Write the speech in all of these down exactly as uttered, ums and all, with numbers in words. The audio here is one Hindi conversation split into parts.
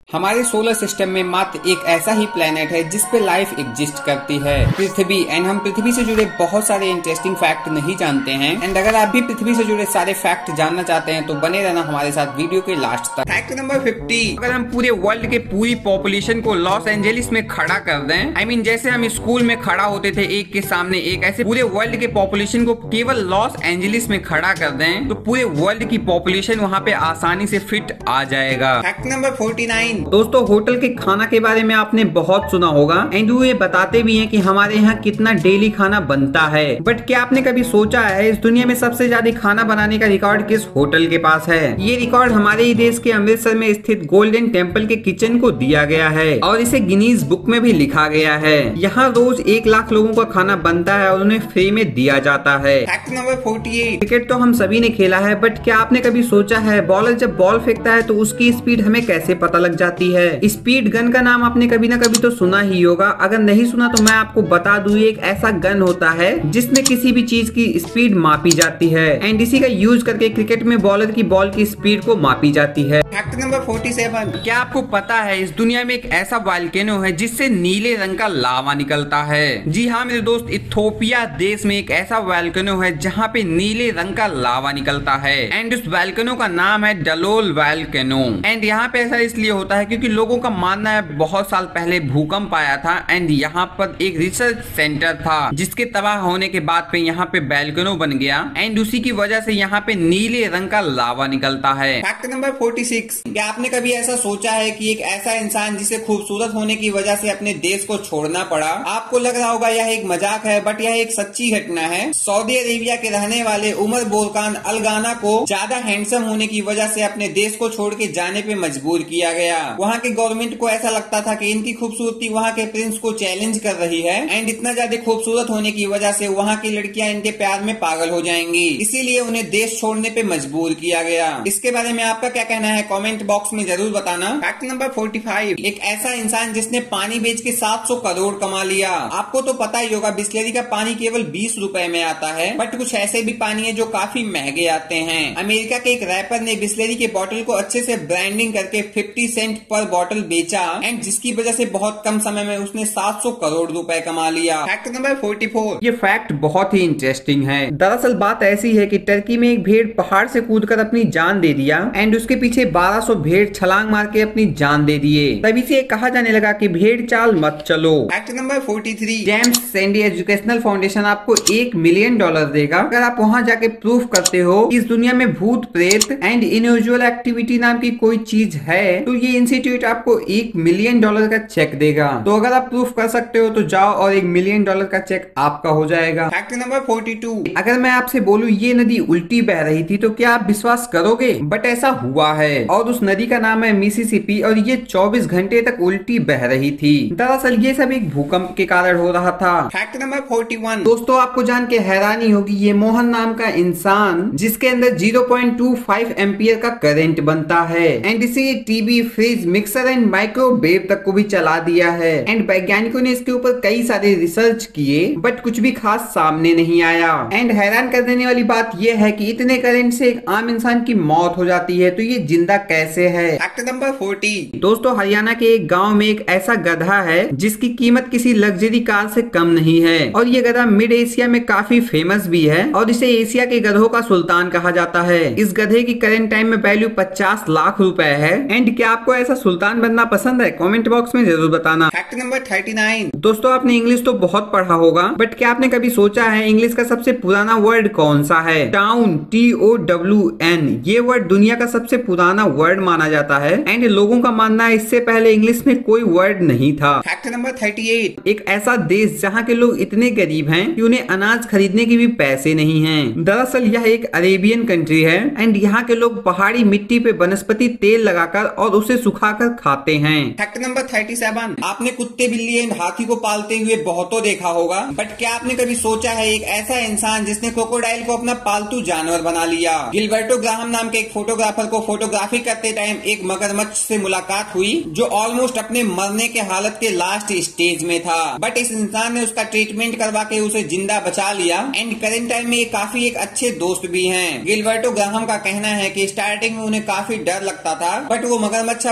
हमारे सोलर सिस्टम में मात्र एक ऐसा ही प्लेनेट है जिस पे लाइफ एग्जिस्ट करती है, पृथ्वी। एंड हम पृथ्वी से जुड़े बहुत सारे इंटरेस्टिंग फैक्ट नहीं जानते हैं। एंड अगर आप भी पृथ्वी से जुड़े सारे फैक्ट जानना चाहते हैं तो बने रहना हमारे साथ वीडियो के लास्ट तक। फैक्ट नंबर फिफ्टी, अगर हम पूरे वर्ल्ड के पूरी पॉपुलेशन को लॉस एंजलिस में खड़ा कर दें, आई I मीन mean, जैसे हम स्कूल में खड़ा होते थे एक के सामने एक, ऐसे पूरे वर्ल्ड के पॉपुलेशन को केवल लॉस एंजलिस में खड़ा कर दें तो पूरे वर्ल्ड की पॉपुलेशन वहाँ पे आसानी से फिट आ जाएगा। फैक्ट नंबर फोर्टी नाइन, दोस्तों होटल के खाना के बारे में आपने बहुत सुना होगा एंड वो ये बताते भी हैं कि हमारे यहाँ कितना डेली खाना बनता है। बट क्या आपने कभी सोचा है इस दुनिया में सबसे ज्यादा खाना बनाने का रिकॉर्ड किस होटल के पास है? ये रिकॉर्ड हमारे ही देश के अमृतसर में स्थित गोल्डन टेम्पल के किचन को दिया गया है और इसे गिनीज बुक में भी लिखा गया है। यहाँ रोज एक लाख लोगों का खाना बनता है और उन्हें फ्री में दिया जाता है। Fact number forty eight, cricket तो हम सभी ने खेला है बट क्या आपने कभी सोचा है बॉलर जब बॉल फेंकता है तो उसकी स्पीड हमें कैसे पता लग जाती है? स्पीड गन का नाम आपने कभी ना कभी तो सुना ही होगा। अगर नहीं सुना तो मैं आपको बता दूं, एक ऐसा गन होता है जिसमें किसी भी चीज की स्पीड मापी जाती है एंड इसी का यूज करके क्रिकेट में बॉलर की बॉल की स्पीड को मापी जाती है। फैक्ट नंबर फोर्टी सेवन, क्या आपको पता है इस दुनिया में एक ऐसा वोल्केनो है जिससे नीले रंग का लावा निकलता है? जी हाँ मेरे दोस्त, इथियोपिया देश में एक ऐसा वोल्केनो है जहाँ पे नीले रंग का लावा निकलता है एंड उस वोल्केनो का नाम है डलोल वोल्केनो। एंड यहाँ पे ऐसा इसलिए होता है क्योंकि लोगों का मानना है बहुत साल पहले भूकंप आया था एंड यहाँ पर एक रिसर्च सेंटर था जिसके तबाह होने के बाद पे यहाँ पे वोल्केनो बन गया एंड उसी की वजह से यहाँ पे नीले रंग का लावा निकलता है। फैक्ट नंबर फोर्टी सिक्स, क्या आपने कभी ऐसा सोचा है कि एक ऐसा इंसान जिसे खूबसूरत होने की वजह से अपने देश को छोड़ना पड़ा? आपको लग रहा होगा यह एक मजाक है बट यह एक सच्ची घटना है। सऊदी अरेबिया के रहने वाले उमर बोरकान अलगाना को ज्यादा हैंडसम होने की वजह से अपने देश को छोड़ के जाने पे मजबूर किया गया। वहाँ के गवर्नमेंट को ऐसा लगता था कि इनकी खूबसूरती वहाँ के प्रिंस को चैलेंज कर रही है एंड इतना ज्यादा खूबसूरत होने की वजह से वहाँ की लड़कियां इनके प्यार में पागल हो जाएंगी, इसीलिए उन्हें देश छोड़ने पे मजबूर किया गया। इसके बारे में आपका क्या कहना है कमेंट बॉक्स में जरूर बताना। फैक्ट नंबर फोर्टी फाइव, एक ऐसा इंसान जिसने पानी बेच के सात सौ करोड़ कमा लिया। आपको तो पता ही होगा बिस्लेरी का पानी केवल बीस रुपए में आता है बट कुछ ऐसे भी पानी है जो काफी महंगे आते हैं। अमेरिका के एक रैपर ने बिस्लेरी के बोतल को अच्छे से ब्रांडिंग करके फिफ्टी सेंट पर बोतल बेचा एंड जिसकी वजह से बहुत कम समय में उसने सात सौ करोड़ रुपए कमा लिया। फैक्ट नंबर फोर्टी फोर, ये फैक्ट बहुत ही इंटरेस्टिंग है। दरअसल बात ऐसी है कि टर्की में एक भेड़ पहाड़ से कूदकर अपनी जान दे दिया एंड उसके पीछे बारह सौ भेड़ छलांग मार के अपनी जान दे दिए। तभी से कहा जाने लगा कि भेड़ चाल मत चलो। Fact number forty three, James Sandy educational foundation आपको एक मिलियन डॉलर देगा अगर आप वहाँ जाके प्रूफ करते हो इस दुनिया में भूत प्रेत एंड इनयूजुअल एक्टिविटी नाम की कोई चीज है तो ये इंस्टीट्यूट आपको एक मिलियन डॉलर का चेक देगा। तो अगर आप प्रूफ कर सकते हो तो जाओ और एक मिलियन डॉलर का चेक आपका हो जाएगा। फैक्ट नंबर फोर्टी टू, अगर मैं आपसे बोलूं ये नदी उल्टी बह रही थी तो क्या आप विश्वास करोगे? बट ऐसा हुआ है और उस नदी का नाम है मिसिसिपी और ये चौबीस घंटे तक उल्टी बह रही थी। दरअसल ये सब एक भूकंप के कारण हो रहा था। फैक्ट नंबर फोर्टी वन, दोस्तों आपको जान के हैरानी होगी ये मोहन नाम का इंसान जिसके अंदर zero point two five ampere का करंट बनता है एंड इसे TV, fridge, mixer and microwave तक को भी चला दिया है एंड वैज्ञानिकों ने इसके ऊपर कई सारे रिसर्च किए बट कुछ भी खास सामने नहीं आया। एंड हैरान कर देने वाली बात यह है कि इतने करंट से एक आम इंसान की मौत हो जाती है तो ये जिंदा कैसे है? फैक्ट नंबर फोर्टी, दोस्तों हरियाणा के एक गांव में एक ऐसा गधा है जिसकी कीमत किसी लग्जरी कार से कम नहीं है और ये गधा मिड एशिया में काफी फेमस भी है और इसे एशिया के गधों का सुल्तान कहा जाता है। इस गधे की करंट टाइम में वैल्यू पचास लाख रुपए है एंड क्या आपको ऐसा सुल्तान बनना पसंद है? कमेंट बॉक्स में जरूर बताना। फैक्ट नंबर थर्टी नाइन, दोस्तों आपने इंग्लिश तो बहुत पढ़ा होगा बट क्या आपने कभी सोचा है इंग्लिश का सबसे पुराना वर्ड कौन सा है? Town, T O W N, ये वर्ड दुनिया का सबसे पुराना वर्ड माना जाता है एंड लोगों का मानना है इससे पहले इंग्लिश में कोई वर्ड नहीं था। फैक्ट नंबर थर्टी एट, एक ऐसा देश जहाँ के लोग इतने गरीब हैं कि उन्हें अनाज खरीदने के भी पैसे नहीं हैं। दरअसल यह एक अरेबियन कंट्री है एंड यहाँ के लोग पहाड़ी मिट्टी पे वनस्पति तेल लगाकर और उसे सुखाकर खाते हैं। फैक्ट नंबर थर्टी सेवन, आपने कुत्ते, बिल्ली एंड हाथी को पालते हुए बहुतों देखा होगा बट क्या आपने कभी सोचा है एक ऐसा इंसान जिसने क्रोकोडाइल को अपना पालतू जानवर बना लिया? गिलबर्टो ग्राहम नाम के एक फोटोग्राफर को फोटोग्राफी करते टाइम एक मगरमच्छ से मुलाकात हुई जो ऑलमोस्ट अपने मरने के हालत के लास्ट स्टेज में था बट इस इंसान ने उसका ट्रीटमेंट करवा के उसे जिंदा बचा लिया एंड करेंट टाइम में ये काफी एक अच्छे दोस्त भी हैं। गिलबर्टो ग्राहम का कहना है कि स्टार्टिंग में उन्हें काफी डर लगता था बट वो मगरमच्छ अब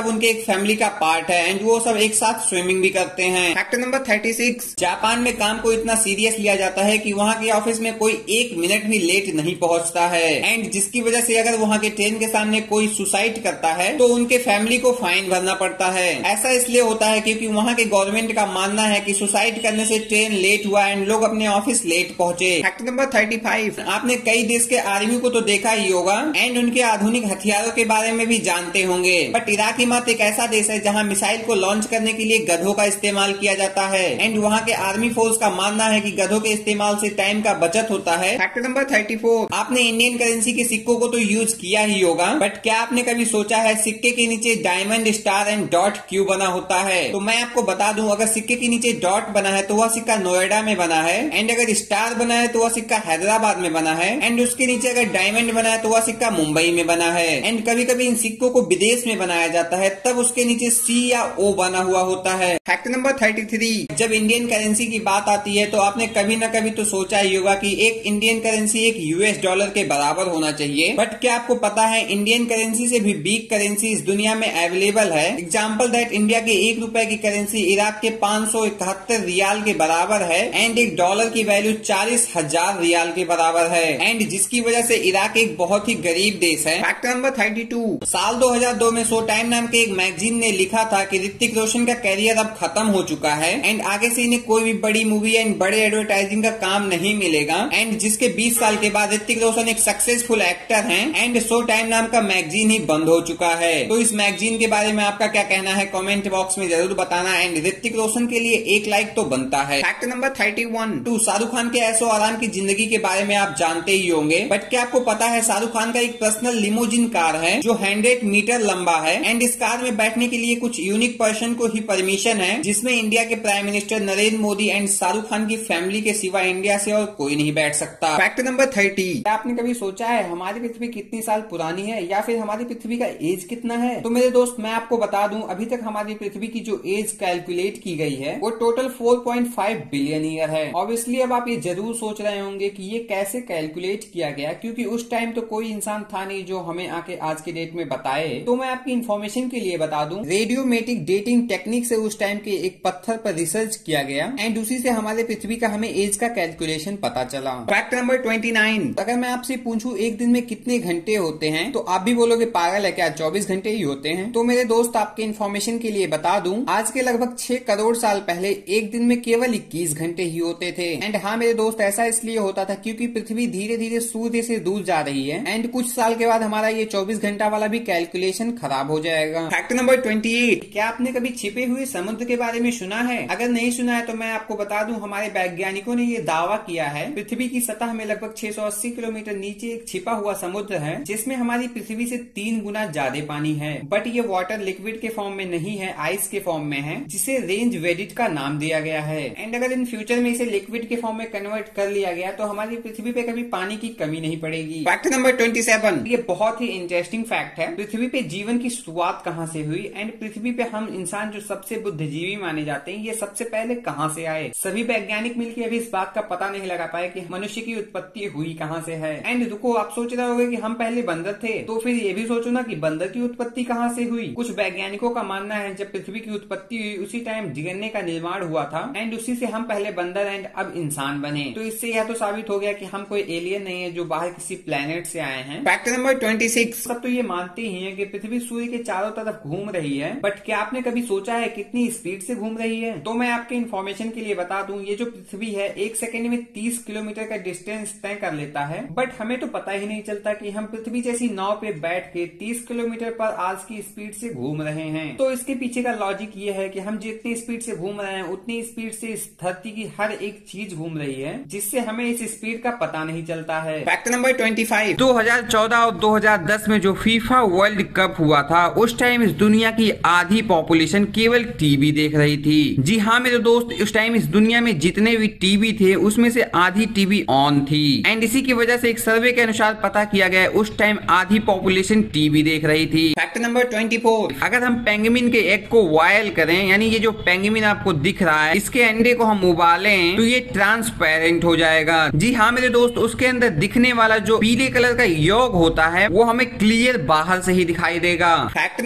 सब उनके एक फैमिली का पार्ट है एंड वो सब एक साथ स्विमिंग भी करते हैं। Fact number thirty six, Japan में काम को इतना सीरियस लिया जाता है कि वहाँ के ऑफिस में कोई एक मिनट भी लेट नहीं पहुँचता है एंड जिसकी वजह से अगर वहाँ के ट्रेन के सामने कोई सुसाइड करता है तो उनके फैमिली को फाइन भरना पड़ता है। ऐसा इसलिए होता है क्योंकि वहाँ के गवर्नमेंट का मानना है कि सुसाइड करने से ट्रेन लेट हुआ एंड लोग अपने ऑफिस लेट पहुंचे। फैक्ट नंबर थर्टी फाइव, आपने कई देश के आर्मी को तो देखा ही होगा एंड उनके आधुनिक हथियारों के बारे में भी जानते होंगे, बट इराक ही मात्र एक ऐसा देश है जहाँ मिसाइल को लॉन्च करने के लिए गधों का इस्तेमाल किया जाता है एंड वहाँ के आर्मी फोर्स का मानना है कि गधों के इस्तेमाल से टाइम का बचत होता है। फैक्ट नंबर थर्टी फोर, आपने इंडियन करेंसी के सिक्कों को तो यूज किया ही होगा, बट क्या आपने कभी सोचा है सिक्के के नीचे डायमंड, स्टार एंड डॉट क्यों बना होता है? तो मैं आपको बता दूं, अगर सिक्के के नीचे डॉट बना है तो वह सिक्का नोएडा में बना है एंड अगर स्टार बना है तो वह सिक्का हैदराबाद में बना है एंड उसके नीचे अगर डायमंड बना है तो वह सिक्का मुंबई में बना है एंड कभी कभी इन सिक्कों को विदेश में बनाया जाता है तब उसके नीचे सी या ओ बना हुआ होता है। फैक्ट नंबर थर्टी थ्री, जब इंडियन करेंसी की बात आती है तो आपने कभी न कभी तो सोचा ही होगा कि एक इंडियन करेंसी एक यूएस डॉलर के बराबर होना चाहिए, बट क्या आपको पता है इंडियन करेंसी से भी बिग करेंसी इस दुनिया में अवेलेबल है। एग्जाम्पल दैट इंडिया के एक रुपए की करेंसी इराक के पाँच सौ इकहत्तर रियाल के बराबर है एंड एक डॉलर की वैल्यू चालीस हजार रियाल के बराबर है एंड जिसकी वजह से इराक एक बहुत ही गरीब देश है। फैक्ट नंबर थर्टी टू, साल दो हज़ार दो में शो टाइम नाम के एक मैगजीन ने लिखा था कि ऋतिक रोशन का कैरियर अब खत्म हो चुका है एंड आगे से इन्हें कोई भी बड़ी मूवी एंड बड़े एडवर्टाइजिंग का काम नहीं मिलेगा एंड जिसके बीस साल के बाद ऋतिक रोशन एक सक्सेसफुल एक्टर हैं एंड शो टाइम नाम का मैगजीन ही बंद हो चुका है। तो इस मैगजीन के बारे में आपका क्या कहना है कमेंट बॉक्स में जरूर बताना एंड ऋतिक रोशन के लिए एक लाइक तो बनता है। Fact number thirty one, two, Shahrukh Khan के ऐशो आराम की जिंदगी के बारे में आप जानते ही होंगे, बट क्या आपको पता है शाहरुख खान का एक पर्सनल लिमोजिन कार है जो हंड्रेड मीटर लंबा है एंड इस कार में बैठने के लिए कुछ यूनिक पर्सन को ही परमिशन है जिसमें इंडिया के prime minister Narendra Modi and Shahrukh Khan की फैमिली के सिवा इंडिया से और कोई नहीं बैठ सकता। फैक्ट नंबर थर्टी, आपने कभी सोचा है हमारी पृथ्वी कितनी साल पुरानी है या फिर हमारी पृथ्वी का एज कितना है? तो मेरे दोस्त मैं आपको बता दूं, अभी तक हमारी पृथ्वी की जो एज कैलकुलेट की गई है वो total four point five billion year है। ऑब्वियसली अब आप ये जरूर सोच रहे होंगे कि ये कैसे कैलकुलेट किया गया, क्योंकि उस टाइम तो कोई इंसान था नहीं जो हमें आके आज के डेट में बताए। तो मैं आपकी इन्फॉर्मेशन के लिए बता दूं, रेडियोमेट्रिक डेटिंग टेक्निक से उस टाइम के एक पत्थर पर रिसर्च किया गया एंड उसी से हमारे पृथ्वी का हमें एज का कैलकुलेशन पता चला। फैक्ट नंबर ट्वेंटी नाइन, अगर मैं आपसे पूछूं एक दिन में कितने घंटे होते हैं तो आप भी बोलोगे पागल है क्या, चौबीस घंटे ही होते हैं। तो मेरे दोस्त आपके इन्फॉर्मेशन के लिए बता दूं, आज के लगभग छह करोड़ साल पहले एक दिन में केवल इक्कीस घंटे ही होते थे। एंड हाँ मेरे दोस्त, ऐसा इसलिए होता था क्योंकि पृथ्वी धीरे धीरे सूर्य से दूर जा रही है एंड कुछ साल के बाद हमारा ये चौबीस घंटा वाला भी कैलकुलेशन खराब हो जाएगा। फैक्ट नंबर ट्वेंटी एट, क्या आपने कभी छिपे हुए समुद्र के बारे में सुना है? अगर नहीं सुना है तो मैं आपको बता दूं, हमारे वैज्ञानिकों ने ये दावा किया है पृथ्वी की सतह में लगभग छह सौ अस्सी किलोमीटर नीचे एक छिपा हुआ समुद्र है जिसमें हमारी पृथ्वी से तीन गुना ज्यादा पानी है, बट ये वाटर लिक्विड के फॉर्म में नहीं है, आइस के फॉर्म में है, जिसे रेंज वेडिट का नाम दिया गया है। एंड अगर इन फ्यूचर में इसे लिक्विड के फॉर्म में कन्वर्ट कर लिया गया तो हमारी पृथ्वी पे कभी पानी की कमी नहीं पड़ेगी। फैक्ट नंबर ट्वेंटी सेवन, ये बहुत ही इंटरेस्टिंग फैक्ट है, पृथ्वी पे जीवन की शुरुआत कहाँ से हुई एंड पृथ्वी पे हम इंसान जो सबसे बुद्धिजीवी माने जाते हैं ये सबसे पहले कहाँ से आए। सभी वैज्ञानिक मिलकर अभी इस बात का पता नहीं लगा पाए कि मनुष्य की उत्पत्ति हुई कहाँ से है। एंड रुको, आप सोच रहे होंगे कि हम पहले बंदर थे, तो फिर ये भी सोचो ना कि बंदर की उत्पत्ति कहाँ से हुई। कुछ वैज्ञानिकों का मानना है जब पृथ्वी की उत्पत्ति हुई उसी टाइम डीएनए का निर्माण हुआ था एंड उसी से हम पहले बंदर एंड अब इंसान बने। तो इससे यह तो साबित हो गया कि हम कोई एलियन नहीं है जो बाहर किसी प्लेनेट से आए हैं। फैक्ट नंबर ट्वेंटी सिक्स, सब तो ये मानते ही है कि पृथ्वी सूर्य के चारों तरफ घूम रही है, बट क्या आपने कभी सोचा है कितनी स्पीड से घूम रही है? तो मैं आपके इन्फॉर्मेशन के लिए बता दूं, ये जो पृथ्वी है एक सेकंड में तीस किलोमीटर का डिस्टेंस तय कर लेता है, बट हमें तो पता ही नहीं चलता कि हम पृथ्वी जैसी नाव पे बैठ के तीस किलोमीटर पर आवर्स की स्पीड से घूम रहे हैं। तो इसके पीछे का लॉजिक ये है कि हम जितनी स्पीड से घूम रहे हैं उतनी स्पीड से इस धरती की हर एक चीज घूम रही है, जिससे हमें इस स्पीड का पता नहीं चलता है। फैक्ट नंबर ट्वेंटी फाइव, दो हज़ार चौदह और दो हज़ार दस में जो फीफा वर्ल्ड कप हुआ था उस टाइम इस दुनिया की आधी पॉपुलेशन केवल टीवी देख रही थी। जी हाँ मेरे दोस्त, उस टाइम इस दुनिया में जितने भी टीवी थे उसमें से आधी टीवी ऑन थी एंड इसी की वजह से एक सर्वे के अनुसार पता किया गया उस टाइम आधी पॉपुलेशन टीवी देख रही थी। फैक्ट नंबर ट्वेंटी फोर, अगर हम पेंगुइन के एग को बॉयल करें, यानी ये जो पेंगुइन आपको दिख रहा है इसके अंडे को हम उबालें तो ये ट्रांसपेरेंट हो जाएगा। जी हाँ मेरे दोस्त, उसके अंदर दिखने वाला जो पीले कलर का योग होता है वो हमें क्लियर बाहर से ही दिखाई देगा। फैक्ट नंबर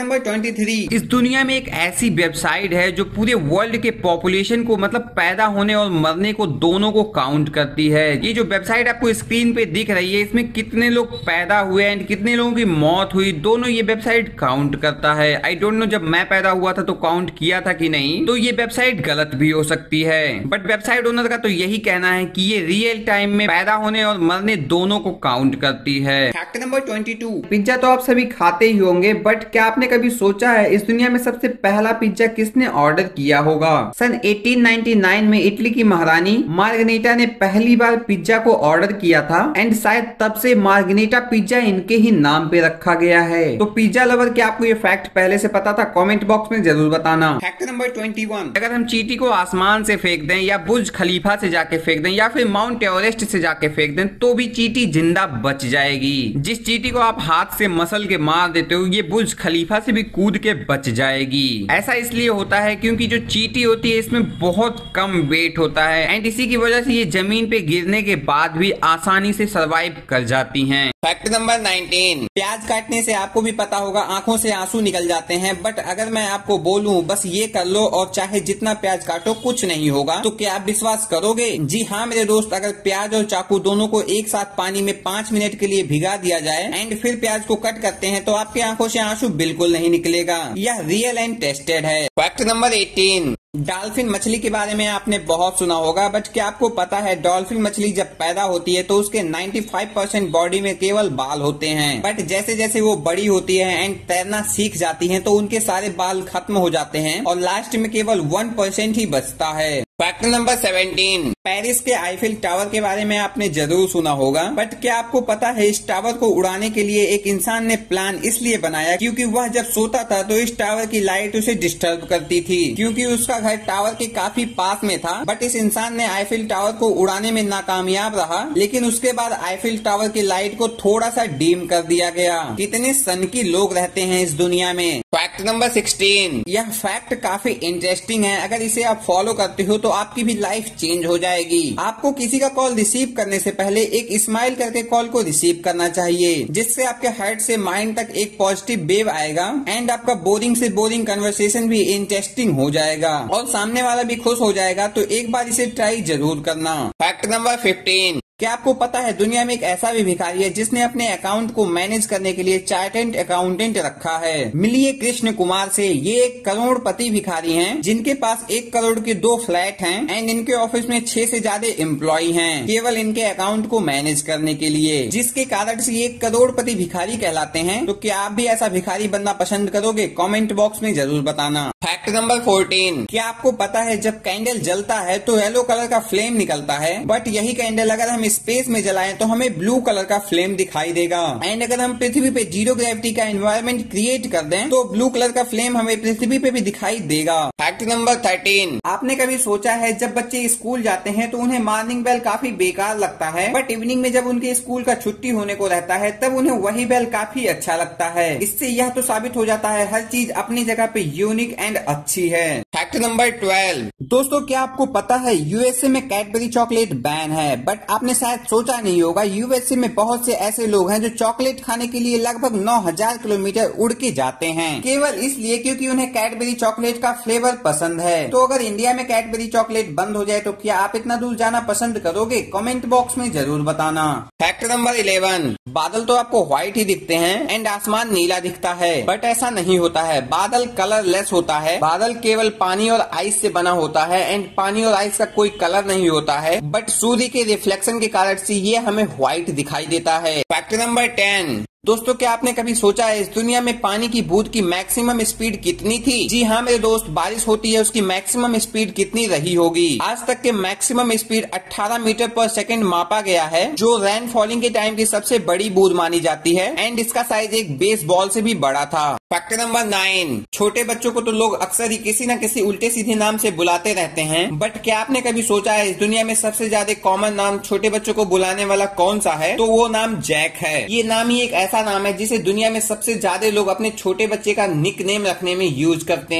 नंबर तेईस, इस दुनिया में एक ऐसी वेबसाइट है जो पूरे वर्ल्ड के पॉपुलेशन को मतलब पैदा होने और मरने को दोनों को काउंट करती है। ये जो वेबसाइट आपको स्क्रीन पे दिख रही है, इसमें कितने लोग पैदा हुए एंड कितने लोगों की मौत हुई, दोनों ये वेबसाइट काउंट करता है। आई डोंट नो जब मैं पैदा हुआ था तो काउंट किया था कि नहीं, तो ये वेबसाइट गलत भी हो सकती है, बट वेबसाइट ओनर का तो यही कहना है कि ये रियल टाइम में पैदा होने और मरने दोनों को काउंट करती है। फैक्ट नंबर बाईस, पिज्जा तो आप सभी खाते ही होंगे, बट क्या आपने कभी सोचा है इस दुनिया में सबसे पहला पिज्जा किसने ऑर्डर किया होगा? सन अठारह सौ निन्यानवे में इटली की महारानी मार्गरेटा ने पहली बार पिज्जा को ऑर्डर किया था एंड शायद तब से मार्गरेटा पिज्जा इनके ही नाम पे रखा गया है। तो पिज्जा लवर, क्या आपको ये फैक्ट पहले से पता था? कमेंट बॉक्स में जरूर बताना। फैक्ट नंबर इक्कीस, अगर हम चींटी को आसमान से फेंक दें या बुर्ज खलीफा से जाके फेंक दें या फिर माउंट एवरेस्ट से जाके फेंक दें तो भी चींटी जिंदा बच जाएगी। जिस चींटी को आप हाथ से मसल के मार देते हो, ये बुर्ज खलीफा से भी कूद के बच जाएगी। ऐसा इसलिए होता है क्योंकि जो चींटी होती है इसमें बहुत कम वेट होता है एंड इसी की वजह से ये जमीन पे गिरने के बाद भी आसानी से सरवाइव कर जाती हैं। फैक्ट नंबर उन्नीस, प्याज काटने से आपको भी पता होगा आंखों से आंसू निकल जाते हैं, बट अगर मैं आपको बोलूं बस ये कर लो और चाहे जितना प्याज काटो कुछ नहीं होगा, तो क्या आप विश्वास करोगे? जी हाँ मेरे दोस्त, अगर प्याज और चाकू दोनों को एक साथ पानी में पाँच मिनट के लिए भिगा दिया जाए एंड फिर प्याज को कट करते हैं तो आपकी आंखों से आंसू बिल्कुल नहीं निकलेगा। यह रियल एंड टेस्टेड है। फैक्ट नंबर अठारह, डॉल्फिन मछली के बारे में आपने बहुत सुना होगा, बट क्या आपको पता है डॉल्फिन मछली जब पैदा होती है तो उसके पचानवे परसेंट बॉडी में केवल बाल होते हैं, बट जैसे जैसे वो बड़ी होती है एंड तैरना सीख जाती हैं तो उनके सारे बाल खत्म हो जाते हैं और लास्ट में केवल वन परसेंट ही बचता है। फैक्ट नंबर सत्रह, पेरिस के आईफिल टावर के बारे में आपने जरूर सुना होगा, बट क्या आपको पता है इस टावर को उड़ाने के लिए एक इंसान ने प्लान इसलिए बनाया क्योंकि वह जब सोता था तो इस टावर की लाइट उसे डिस्टर्ब करती थी, क्योंकि उसका घर टावर के काफी पास में था। बट इस इंसान ने आईफिल टावर को उड़ाने में नाकामयाब रहा, लेकिन उसके बाद आईफिल टावर की लाइट को थोड़ा सा डीम कर दिया गया। कितने सनकी लोग रहते हैं इस दुनिया में। फैक्ट नंबर सोलह, यह फैक्ट काफी इंटरेस्टिंग है, अगर इसे आप फॉलो करते हो तो आपकी भी लाइफ चेंज हो जाएगी। आपको किसी का कॉल रिसीव करने से पहले एक स्माइल करके कॉल को रिसीव करना चाहिए, जिससे आपके हार्ट से माइंड तक एक पॉजिटिव वेव आएगा एंड आपका बोरिंग से बोरिंग कन्वर्सेशन भी इंटरेस्टिंग हो जाएगा और सामने वाला भी खुश हो जाएगा। तो एक बार इसे ट्राई जरूर करना। फैक्ट नंबर पंद्रह, क्या आपको पता है दुनिया में एक ऐसा भी भिखारी है जिसने अपने अकाउंट को मैनेज करने के लिए चार्टेड अकाउंटेंट रखा है? मिलिए कृष्ण कुमार से। ये एक करोड़पति भिखारी हैं जिनके पास एक करोड़ के दो फ्लैट हैं एंड इनके ऑफिस में छह से ज्यादा एम्प्लॉय हैं केवल इनके अकाउंट को मैनेज करने के लिए, जिसके कारण से ये एक करोड़पति भिखारी कहलाते हैं। तो क्या आप भी ऐसा भिखारी बनना पसंद करोगे? कॉमेंट बॉक्स में जरूर बताना। फैक्ट नंबर चौदह, क्या आपको पता है जब कैंडल जलता है तो येलो कलर का फ्लेम निकलता है, बट यही कैंडल अगर हम स्पेस में जलाएं तो हमें ब्लू कलर का फ्लेम दिखाई देगा एंड अगर हम पृथ्वी पे जीरो ग्रेविटी का एनवायरनमेंट क्रिएट कर दें तो ब्लू कलर का फ्लेम हमें पृथ्वी पे भी दिखाई देगा। फैक्ट नंबर तेरह, आपने कभी सोचा है जब बच्चे स्कूल जाते हैं तो उन्हें मॉर्निंग बेल काफी बेकार लगता है, बट इवनिंग में जब उनके स्कूल का छुट्टी होने को रहता है तब उन्हें वही बेल काफी अच्छा लगता है। इससे यह तो साबित हो जाता है हर चीज अपनी जगह पे यूनिक एंड अच्छी है। फैक्ट नंबर बारह, दोस्तों क्या आपको पता है यूएसए में कैडबरी चॉकलेट बैन है, बट आपने शायद सोचा नहीं होगा यूएसए में बहुत से ऐसे लोग हैं जो चॉकलेट खाने के लिए लगभग नौ हजार किलोमीटर उड़ के जाते हैं, केवल इसलिए क्योंकि उन्हें कैडबरी चॉकलेट का फ्लेवर पसंद है। तो अगर इंडिया में कैडबरी चॉकलेट बंद हो जाए तो क्या आप इतना दूर जाना पसंद करोगे? कमेंट बॉक्स में जरूर बताना। फैक्ट नंबर ग्यारह, बादल तो आपको व्हाइट ही दिखते हैं एंड आसमान नीला दिखता है, बट ऐसा नहीं होता है। बादल कलरलेस होता है। बादल केवल पानी और आइस से बना होता है एंड पानी और आइस का कोई कलर नहीं होता है, बट सूर्य के रिफ्लेक्शन के कारण से ये हमें व्हाइट दिखाई देता है। फैक्ट नंबर दस, दोस्तों क्या आपने कभी सोचा है इस दुनिया में पानी की बूंद की मैक्सिमम स्पीड कितनी थी? जी हाँ मेरे दोस्त, बारिश होती है उसकी मैक्सिमम स्पीड कितनी रही होगी? आज तक के मैक्सिमम स्पीड अठारह मीटर पर सेकंड मापा गया है, जो रेन फॉलिंग के टाइम की सबसे बड़ी बूंद मानी जाती है एंड इसका साइज एक बेसबॉल से भी बड़ा था। फैक्ट नंबर नौ, छोटे बच्चों को तो लोग अक्सर ही किसी न किसी उल्टे सीधे नाम से बुलाते रहते हैं, बट क्या आपने कभी सोचा है इस दुनिया में सबसे ज्यादा कॉमन नाम छोटे बच्चों को बुलाने वाला कौन सा है? तो वो नाम जैक है। ये नाम ही एक ऐसा नाम है जिसे दुनिया में सबसे ज्यादा लोग अपने छोटे बच्चे का निक नेम रखने में यूज करते हैं।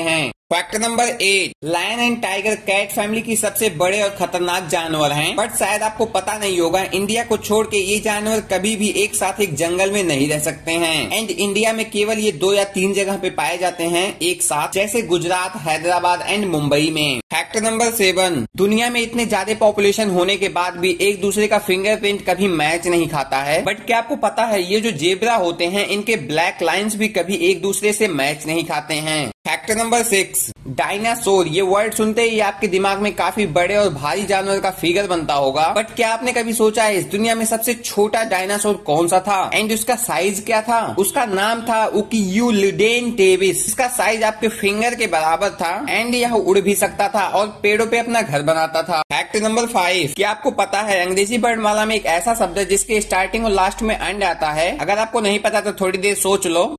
Fact number eight, lion and tiger cat family की सबसे बड़े और खतरनाक जानवर हैं, बट शायद आपको पता नहीं होगा इंडिया को छोड़ के ये जानवर कभी भी एक साथ एक जंगल में नहीं रह सकते हैं। एंड इंडिया में केवल ये दो या तीन जगह पे पाए जाते हैं एक साथ, जैसे गुजरात, हैदराबाद एंड मुंबई में। फैक्ट नंबर सेवन, दुनिया में इतने ज्यादा पॉपुलेशन होने के बाद भी एक दूसरे का फिंगरप्रिंट कभी मैच नहीं खाता है, बट क्या आपको पता है ये जो जेब्रा होते हैं इनके ब्लैक लाइंस भी कभी एक दूसरे से मैच नहीं खाते हैं। फैक्ट नंबर सिक्स, डायनासोर, ये वर्ड सुनते ही आपके दिमाग में काफी बड़े और भारी जानवर का फिगर बनता होगा, बट क्या आपने कभी सोचा है इस दुनिया में सबसे छोटा डायनासोर कौन सा था एंड उसका साइज क्या था? उसका नाम था उकियुलिडेनटेबिस। इसका साइज आपके फिंगर के बराबर था एंड यह उड़ भी सकता था और पेड़ों पे अपना घर बनाता था। फैक्ट नंबर फाइव, क्या आपको पता है अंग्रेजी वर्णमाला में एक ऐसा शब्द है जिसके स्टार्टिंग और लास्ट में एंड आता है? अगर आपको नहीं पता तो थोड़ी देर सोच लो।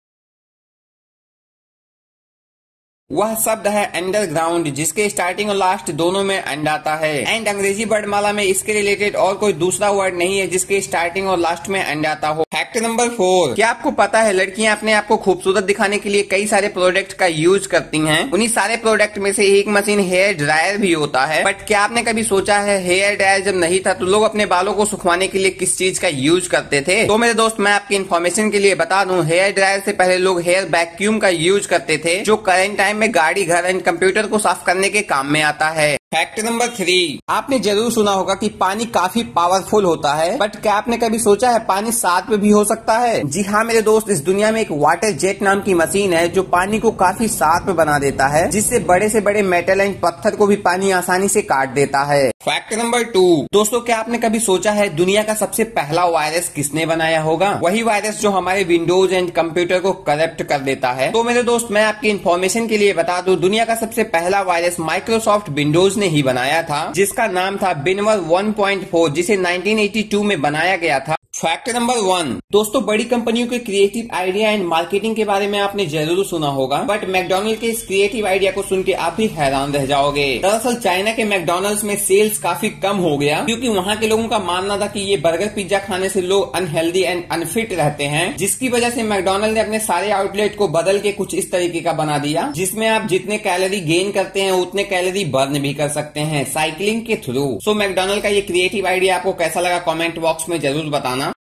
वह शब्द है अंडरग्राउंड, जिसके स्टार्टिंग और लास्ट दोनों में एंड आता है। एंड अंग्रेजी वर्णमाला में इसके रिलेटेड और कोई दूसरा वर्ड नहीं है जिसके स्टार्टिंग और लास्ट में एंड आता हो। फैक्ट नंबर फोर, क्या आपको पता है लड़कियां अपने आप को खूबसूरत दिखाने के लिए कई सारे प्रोडक्ट का यूज करती हैं? उन्हीं सारे प्रोडक्ट में से एक मशीन हेयर ड्रायर भी होता है, बट क्या आपने कभी सोचा है हेयर ड्रायर जब नहीं था तो लोग अपने बालों को सुखवाने के लिए किस चीज का यूज करते थे? तो मेरे दोस्त मैं आपकी इन्फॉर्मेशन के लिए बता दूं, हेयर ड्रायर से पहले लोग हेयर वैक्यूम का यूज करते थे, जो करंट टाइम में गाड़ी, घर एंड कंप्यूटर को साफ करने के काम में आता है। फैक्ट नंबर थ्री, आपने जरूर सुना होगा कि पानी काफी पावरफुल होता है, बट क्या आपने कभी सोचा है पानी सात पे भी हो सकता है? जी हाँ मेरे दोस्त, इस दुनिया में एक वाटर जेट नाम की मशीन है जो पानी को काफी सात पे बना देता है, जिससे बड़े से बड़े मेटल एंड पत्थर को भी पानी आसानी से काट देता है। फैक्ट नंबर टू, दोस्तों क्या आपने कभी सोचा है दुनिया का सबसे पहला वायरस किसने बनाया होगा? वही वायरस जो हमारे विंडोज एंड कंप्यूटर को करप्ट कर देता है। तो मेरे दोस्त मैं आपकी इन्फॉर्मेशन के लिए बता दूं, दुनिया का सबसे पहला वायरस माइक्रोसॉफ्ट विंडोज ने ही बनाया था, जिसका नाम था बिनवर वन पॉइंट फोर, जिसे नाइनटीन एटी टू में बनाया गया था। फैक्ट नंबर वन, दोस्तों बड़ी कंपनियों के क्रिएटिव आइडिया एंड मार्केटिंग के बारे में आपने जरूर सुना होगा, बट मैकडॉनल्ड के इस क्रिएटिव आइडिया को सुन के आप भी हैरान रह जाओगे। दरअसल चाइना के मैकडॉनल्ड्स में सेल्स काफी कम हो गया, क्योंकि वहाँ के लोगों का मानना था कि ये बर्गर पिज्जा खाने से लोग अनहेल्दी एंड अनफिट रहते हैं, जिसकी वजह से मैकडॉनल्ड ने अपने सारे आउटलेट को बदल के कुछ इस तरीके का बना दिया, जिसमें आप जितने कैलोरी गेन करते हैं उतने कैलोरी बर्न भी कर सकते हैं साइकिलिंग के थ्रू। सो मैकडॉनल्ड का ये क्रिएटिव आइडिया आपको कैसा लगा कमेंट बॉक्स में जरूर बताना।